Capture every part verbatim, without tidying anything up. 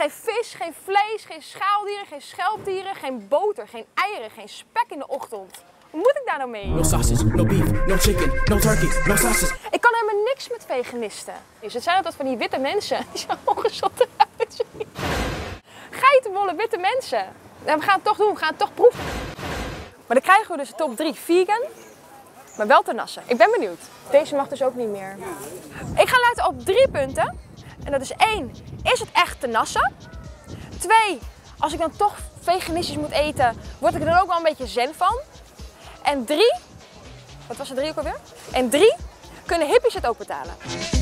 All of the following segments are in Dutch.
Geen vis, geen vlees, geen schaaldieren, geen schelpdieren, geen boter, geen eieren, geen spek in de ochtend. Hoe moet ik daar nou mee? No sausage, no beef, no chicken, no turkey, no sausage. Ik kan helemaal niks met veganisten. Dus het zijn altijd van die witte mensen die zo ongezond eruit zien. Geitenwolle witte mensen. En we gaan het toch doen, we gaan het toch proeven. Maar dan krijgen we dus de top drie vegan, maar wel te nassen. Ik ben benieuwd. Deze mag dus ook niet meer. Ik ga letten op drie punten. En dat is één, is het echt te nassen? Twee, als ik dan toch veganistisch moet eten, word ik er dan ook wel een beetje zen van? En drie, wat was er drie ook alweer? En drie, kunnen hippies het ook betalen?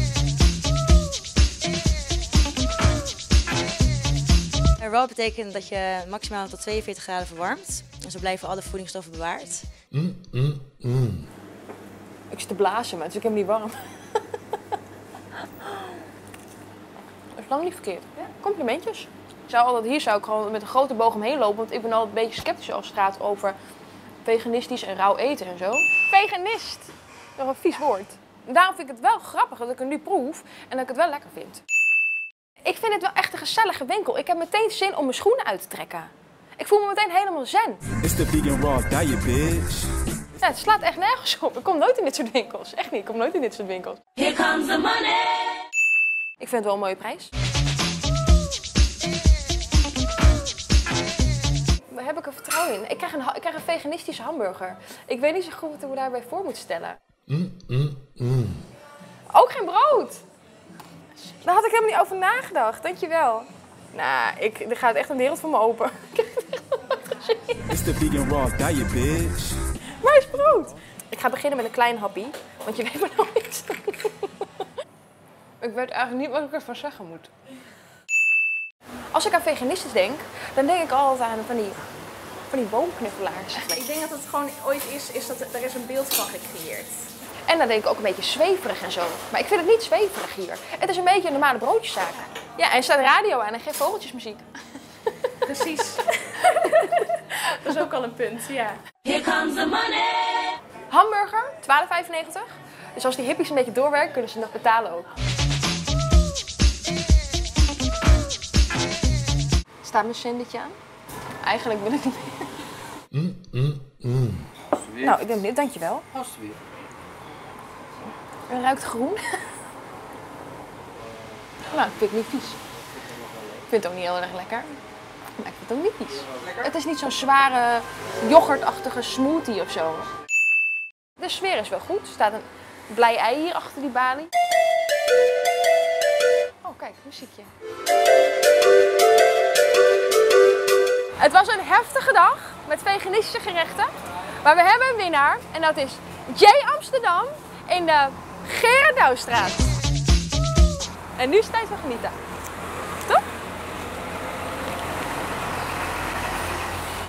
Raw betekent dat je maximaal tot tweeënveertig graden verwarmt. En zo blijven alle voedingsstoffen bewaard. Mm, mm, mm. Ik zit te blazen, maar het is ook helemaal niet warm. Dat is lang niet verkeerd. Ja, complimentjes. Ik zou altijd, hier zou ik gewoon met een grote boog omheen lopen, want ik ben altijd een beetje sceptisch als het gaat over veganistisch en rauw eten en zo. Veganist, nog een vies woord. Daarom vind ik het wel grappig dat ik het nu proef en dat ik het wel lekker vind. Ik vind het wel echt een gezellige winkel. Ik heb meteen zin om mijn schoenen uit te trekken. Ik voel me meteen helemaal zen. It's the vegan raw diet, bitch. Ja, het slaat echt nergens op. Ik kom nooit in dit soort winkels. Echt niet, ik kom nooit in dit soort winkels. Here comes the money. Ik vind het wel een mooie prijs. Daar heb ik er vertrouwen in. Ik krijg een, ik krijg een veganistische hamburger. Ik weet niet zo goed wat ik me daarbij voor moet stellen. Mm, mm, mm. Ook geen brood! Daar had ik helemaal niet over nagedacht. Dankjewel. Nou, ik, er gaat echt een wereld voor me open. Ik heb het echt nog nooit gezien. It's the vegan raw diet, bitch. Waar is brood? Ik ga beginnen met een klein happy, want je weet maar nog niks. Ik weet eigenlijk niet wat ik ervan zeggen moet. Als ik aan veganistisch denk, dan denk ik altijd aan van die, van die boomknuffelaars. Ik denk dat het gewoon ooit is, is dat er is een beeld van gecreëerd. En dan denk ik ook een beetje zweverig en zo. Maar ik vind het niet zweverig hier. Het is een beetje een normale broodjeszaak. Ja, en er staat radio aan en geen vogeltjesmuziek. Precies. Dat is ook al een punt, ja. Here comes the money. Hamburger, twaalf vijfennegentig. Dus als die hippies een beetje doorwerken, kunnen ze nog betalen ook. Staat mijn zendetje aan? Eigenlijk wil ik niet meer. Mm, mm, mm. Nou, ik denk dit, dankjewel. Alsjeblieft. Het ruikt groen. Nou, ik vind het niet vies. Ik vind het ook niet heel erg lekker. Maar ik vind het ook niet vies. Het is niet zo'n zware, yoghurtachtige smoothie of zo. De sfeer is wel goed. Er staat een blij ei hier achter die balie. Oh, kijk, muziekje. Het was een heftige dag met veganistische gerechten. Maar we hebben een winnaar en dat is Jay Amsterdam in de Gerard Douwstraat. En nu is het tijd voor genieten.